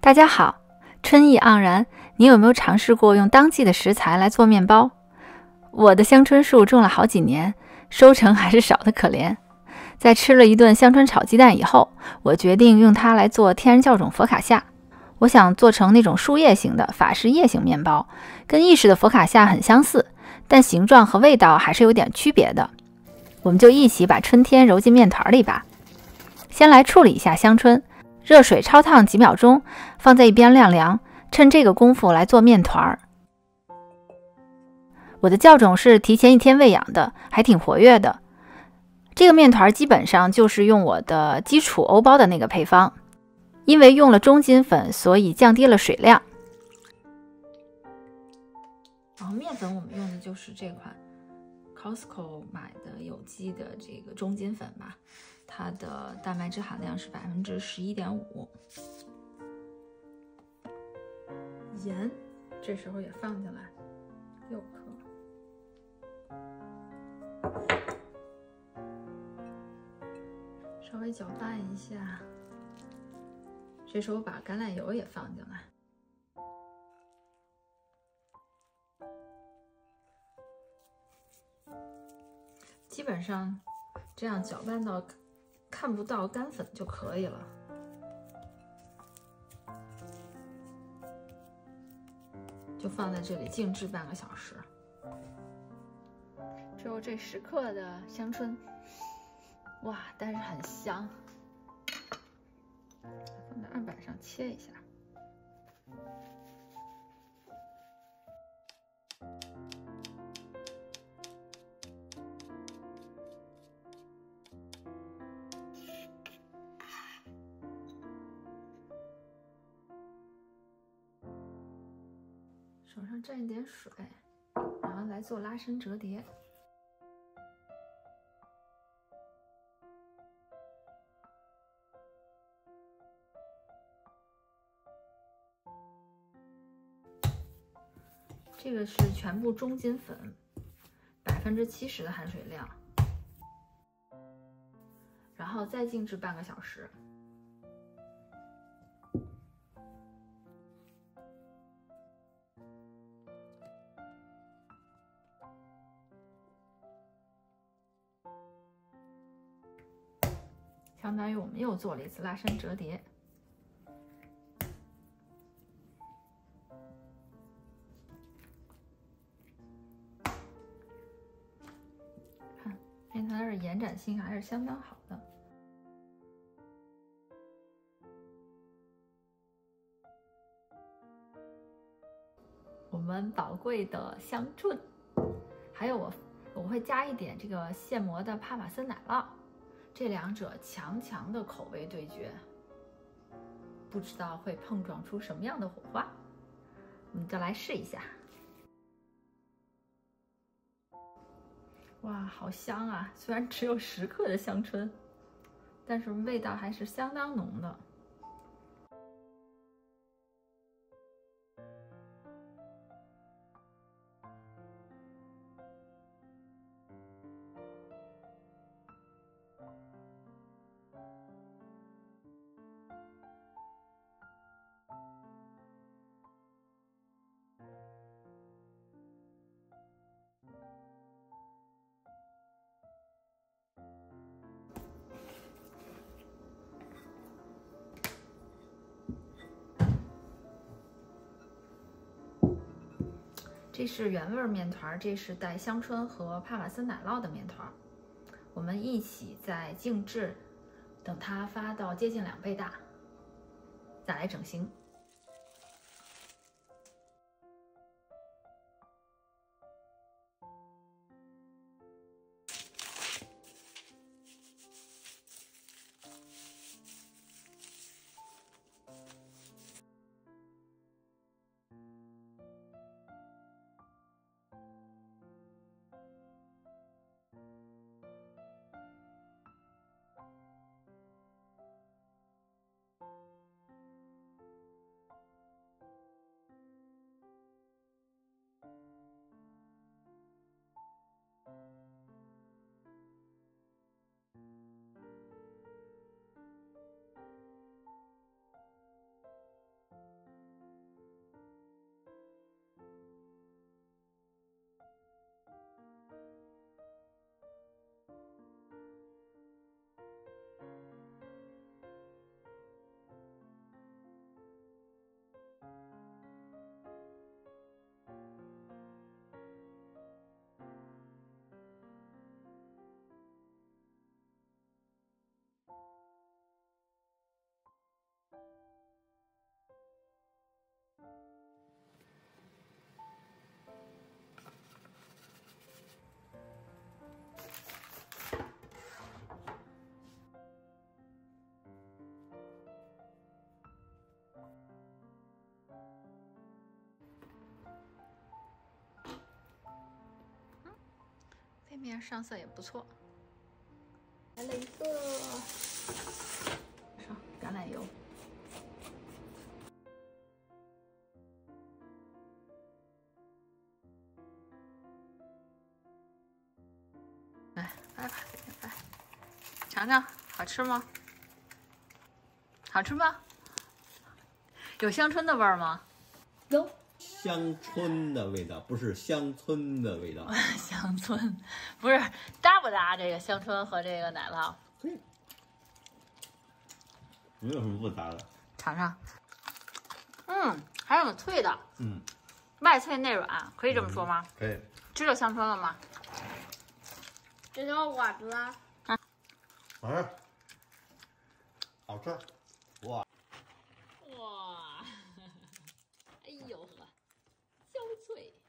大家好，春意盎然，你有没有尝试过用当季的食材来做面包？我的香椿树种了好几年，收成还是少得可怜。在吃了一顿香椿炒鸡蛋以后，我决定用它来做天然酵种佛卡夏。我想做成那种树叶型的法式叶形面包，跟意式的佛卡夏很相似，但形状和味道还是有点区别的。我们就一起把春天揉进面团里吧。先来处理一下香椿，热水焯烫几秒钟，放在一边晾凉，趁这个功夫来做面团。我的酵种是提前1天喂养的，还挺活跃的。这个面团基本上就是用我的基础欧包的那个配方，因为用了中筋粉，所以降低了水量。然后面粉我们用的就是这款 Costco 买的有机的这个中筋粉吧，它的蛋白质含量是11.5%。盐这时候也放进来6克。稍微搅拌一下，这时候把橄榄油也放进来。基本上这样搅拌到看不到干粉就可以了。就放在这里静置半个小时。只有这10克的香椿，哇，但是很香。放在案板上切一下。手上蘸一点水，然后来做拉伸折叠。这个是全部中筋粉，70%的含水量，然后再静置半个小时。相当于我们又做了一次拉伸折叠。看面团的延展性还是相当好的。我们宝贵的香椿，还有我会加一点这个现磨的帕玛森奶酪。这两者强强的口味对决，不知道会碰撞出什么样的火花，我们就来试一下。哇，好香啊！虽然只有10克的香椿，但是味道还是相当浓的。这是原味面团，这是带香椿和帕玛森奶酪的面团。我们一起在静置，等它发到接近2倍大，再来整形。 面上色也不错。来了一个，上橄榄油。来，掰吧，给它掰，尝尝，好吃吗？好吃吗？有香椿的味儿吗？ 有乡村的味道，不是乡村的味道。 香椿不是搭不搭这个香椿和这个奶酪？ 对，没有什么不搭的。 尝尝，还挺脆的，外脆内软，可以这么说吗？ 可以。 知道香椿了吗？ 知道我了。 好吃，好吃，哇！ 哇，哎呦呵，焦脆。